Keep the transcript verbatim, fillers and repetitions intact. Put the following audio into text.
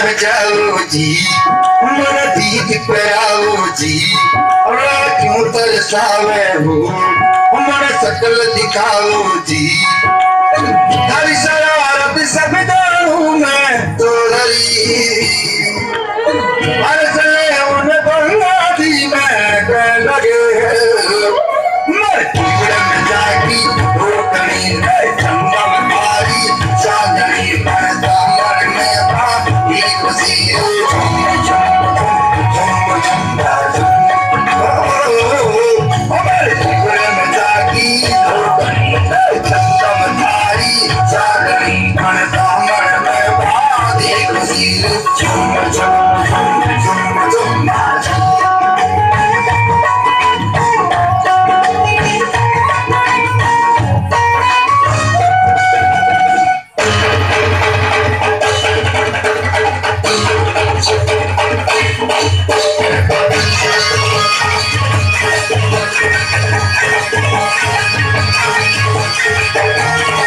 जाओ जी मन दीद पे आओ जी क्यों तरसावे हो मन सकल दिखाओ जी हरी शरारत सब जानू मैं तो हरी हर से उन बल्ला दी मैं कह लगे मर कीड़े में जागी रोकनी चंदा में भारी चांदनी बनता मर में भाग ये खुशी है झुम झुम झुम झुम मर कीड़े में जागी रोकनी चंदा में भारी चांदनी बनता मर में भाग ये खुशी है झुम झुम झुम झुम झुम Thank you.